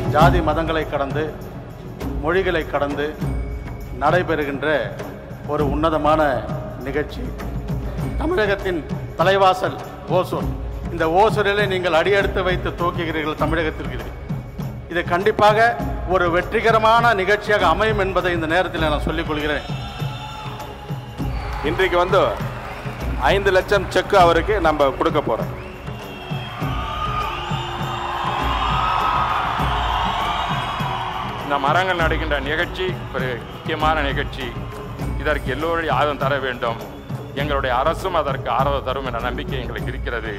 ஜாதி மதங்களை கடந்து மொழிகளை கடந்து நடைபெறுகின்ற ஒரு உன்னதமான நிகழ்ச்சி. தமிழகத்தின் தலைவாசல் ஓசூர். இந்த ஓசூரிலே நீங்கள் அடியெடுத்து வைத்து தூக்குகிறீர்கள் தமிழகத்திற்கு. இது கண்டிப்பாக ஒரு வெற்றிகரமான நிகழ்ச்சியாக அமையும் என்பதை இந்த நேரத்தில் நான் சொல்லிக் கொள்கிறேன். இன்றைக்கு 5 லட்சம் செக் அவருக்கு நம்ம கொடுக்க போறோம். இந்த மரங்கள் நடுகின்ற நிகழ்ச்சி ஒரு முக்கியமான நிகழ்ச்சி. இதற்கு எல்லோருடைய ஆதரவு தர வேண்டும். எங்களுடைய அரசும் அதற்கு ஆதரவு தரும் என்ற நம்பிக்கை எங்களுக்கு இருக்கிறது.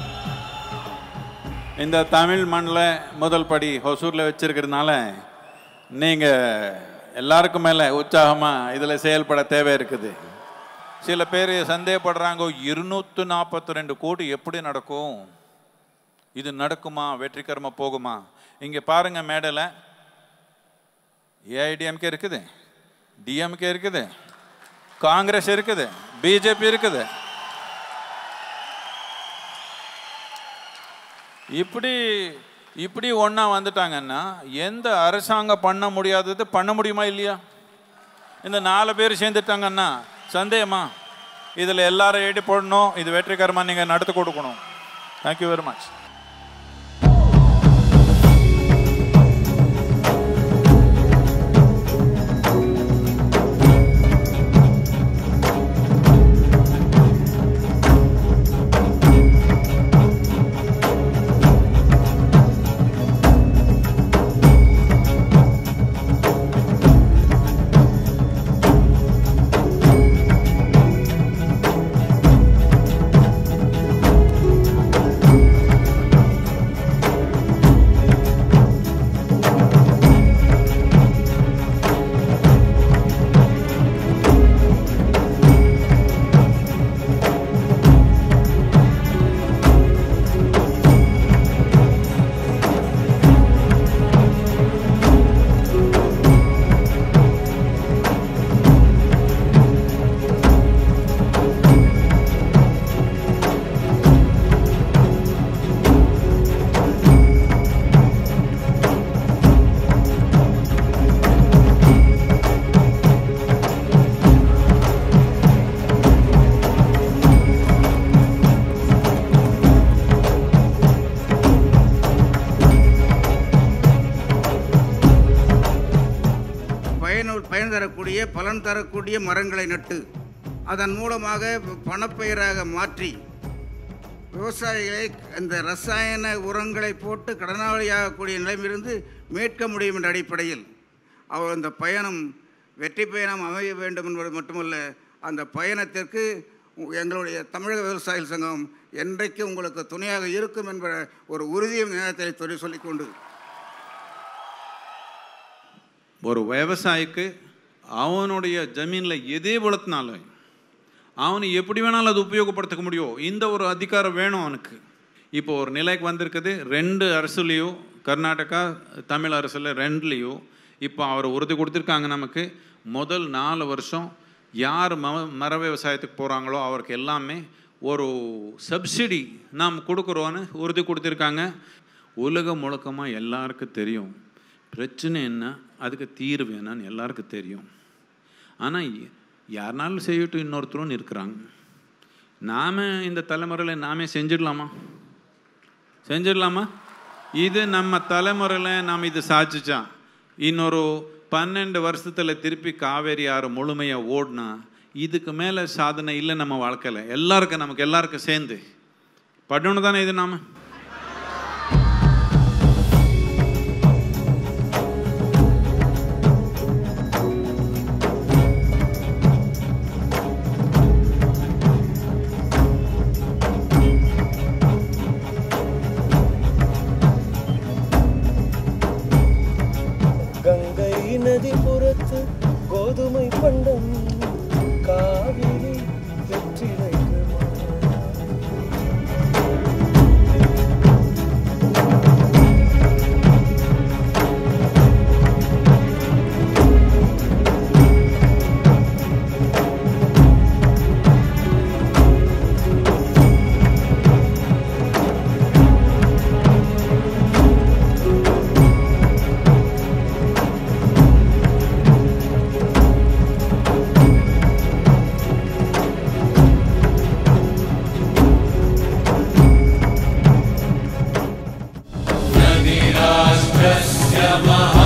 இந்த தமிழ் மண்ணில் முதல் படி ஹொசூரில் வச்சிருக்கிறதுனால நீங்கள் எல்லாருக்கும் மேலே உற்சாகமாக இதில் செயல்பட தேவை இருக்குது. சில பேர் சந்தேகப்படுறாங்க, 242 கோடி எப்படி நடக்கும், இது நடக்குமா, வெற்றிகரமாக போகுமா? இங்கே பாருங்கள், மேடையில் ஏஐடிஎம்கே இருக்குது, டிஎம்கே இருக்குது, காங்கிரஸ் இருக்குது, பிஜேபி இருக்குது. இப்படி ஒன்றா வந்துட்டாங்கன்னா எந்த அரசாங்கம் பண்ண முடியாதது பண்ண முடியுமா இல்லையா? இந்த 4 பேர் சேர்ந்துட்டாங்கன்னா சந்தேகமா? இதில் எல்லாரும் ஏடி போடணும். இது வெற்றிகரமாக நீங்கள் நடத்தி கொடுக்கணும். Thank you very much. பலன் தரக்கூடிய மரங்களை நட்டு அதன் மூலமாக பணப்பயிராக மாற்றி விவசாயிகளை அந்த ரசாயன உரங்களை போட்டு கடனாளியாகக்கூடிய நிலையிலிருந்து மீட்க முடியும் என்ற அடிப்படையில் அவர் அந்த பயணம் வெற்றி பயணம் அமைய வேண்டும் என்பது மட்டுமல்ல, அந்த பயணத்திற்கு எங்களுடைய தமிழக விவசாயிகள் சங்கம் என்றைக்கு உங்களுக்கு துணையாக இருக்கும் என்ற ஒரு உறுதியும் நேரத்தை சொல்லிக்கொண்டு, ஒரு விவசாயிக்கு அவனுடைய ஜமீனில் எதே வளர்த்தினாலும் அவனை எப்படி வேணாலும் அது உபயோகப்படுத்த முடியும். இந்த ஒரு அதிகாரம் வேணும் அவனுக்கு. இப்போ ஒரு நிலைக்கு வந்திருக்குது. 2 அரசுலேயோ, கர்நாடகா தமிழ் அரசில் 2லேயோ இப்போ அவர் உறுதி கொடுத்துருக்காங்க. நமக்கு முதல் 4 வருஷம் யார் மர விவசாயத்துக்கு போகிறாங்களோ அவருக்கு எல்லாமே ஒரு சப்சிடி நாம் கொடுக்குறோன்னு உறுதி கொடுத்துருக்காங்க. உலகம் முழுக்கமாக எல்லாருக்கும் தெரியும் பிரச்சனை என்ன, அதுக்கு தீர்வு என்னன்னு எல்லாருக்கும் தெரியும். ஆனால் யாருனாலும் செய்யட்டும், இன்னொருத்தரும் இருக்கிறாங்க. நாம் இந்த தலைமுறையில் நாமே செஞ்சிடலாமா? இது நம்ம தலைமுறையில் நாம் இது சாதிச்சா இன்னொரு 12 வருஷத்தில் திருப்பி காவேரி ஆறு முழுமையாக ஓடினா இதுக்கு மேலே சாதனை இல்லை நம்ம வாழ்க்கையில். நமக்கு எல்லாருக்கும் சேர்ந்து படணும் தானே இது நாம். நதிபுறத்து கோதுமை பண்டம் காவிரி வெற்றி வைக்குமா? यस्य महा